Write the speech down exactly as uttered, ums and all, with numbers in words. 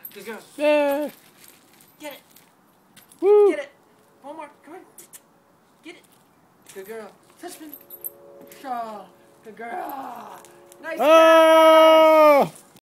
Good girl. Yeah. Get it. Woo. Get it. One more. Come on. Get it. Good girl. Touch me. Shaw. Good girl. Nice. Oh!